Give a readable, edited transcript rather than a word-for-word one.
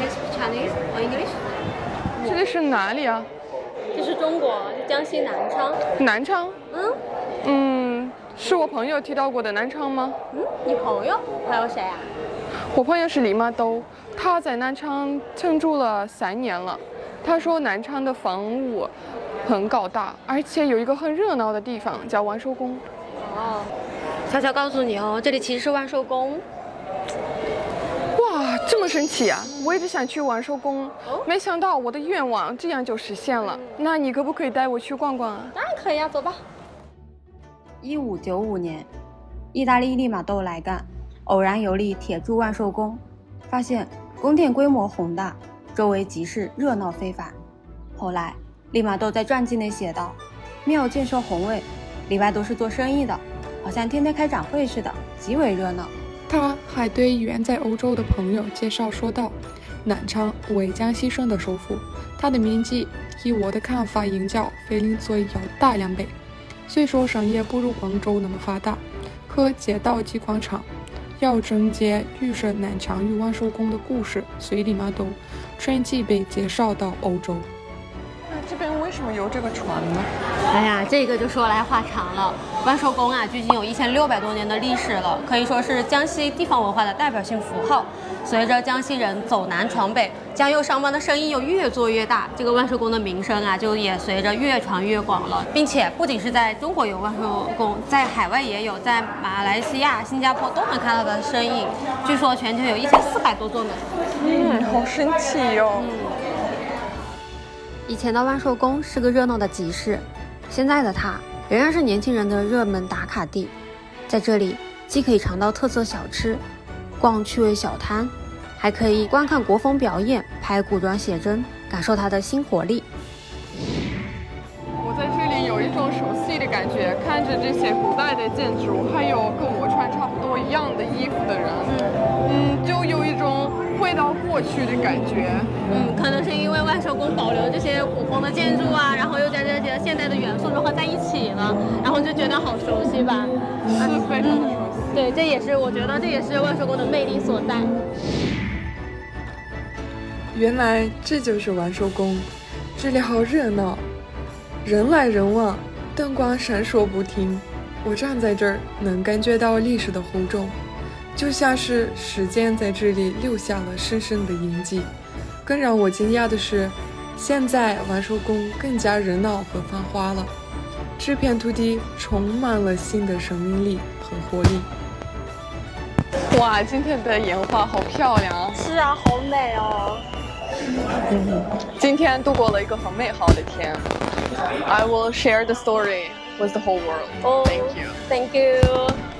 Can you speak Chinese or English？ 这里是哪里啊？ 这是中国，就江西南昌。 南昌？是我朋友提到过的南昌吗？ 你朋友谁啊？ 我朋友是李妈兜，他在南昌居住了3年了。他说南昌的房屋很高大，而且有一个很热闹的地方叫万寿宫。 哦，悄悄告诉你哦，这里其实是万寿宫。 哇，这么神奇啊！我一直想去万寿宫，没想到我的愿望这样就实现了。那你可不可以带我去逛逛啊？ 当然可以啊，走吧。 1595年，意大利利玛窦来赣，偶然游历铁柱万寿宫，发现宫殿规模宏大，周围集市热闹非凡。后来，利玛窦在传记内写道：“庙建设宏伟，里外都是做生意的，好像天天开展会似的，极为热闹。” 他还对远在欧洲的朋友介绍说道：“南昌为江西省的首府，它的面积以我的看法应较菲林最要大2倍。虽说商业不如广州那么发达，可街道及广场要整洁，预设南昌与万寿宫的故事随利玛窦传记被介绍到欧洲。” 那这边为什么有这个船呢？ 哎呀，这个就说来话长了。万寿宫啊，距今有1600多年的历史了，可以说是江西地方文化的代表性符号。随着江西人走南闯北，江右商帮的生意又越做越大，这个万寿宫的名声啊，就也随着越传越广了。并且不仅是在中国有万寿宫，在海外也有，在马来西亚、新加坡都能看到的身影。据说全球有1400多座呢。 好神奇哟！ 以前的万寿宫是个热闹的集市，现在的它仍然是年轻人的热门打卡地。在这里，既可以尝到特色小吃，逛趣味小摊，还可以观看国风表演，拍古装写真，感受它的新活力。 我在这里有一种熟悉的感觉，看着这些古代的建筑，还有跟我穿差不多一样的衣服的人，就有一种回到过去的感觉。 可能是因为万寿宫保留这些古风的建筑啊，然后又在这些现代的元素融合在一起了，然后就觉得好熟悉吧。 是非常的熟悉。 对，我觉得这也是万寿宫的魅力所在。 原来这就是万寿宫，这里好热闹，人来人往，灯光闪烁不停。我站在这儿，能感觉到历史的厚重，就像是时间在这里留下了深深的印记。更让我惊讶的是，现在万寿宫更加热闹和繁华了，这片土地充满了新的生命力和活力。 哇，今天的烟花好漂亮！ 是啊，好美哦。 今天度过了一个很美好的天。I will share the story with the whole world. Thank you. Thank you.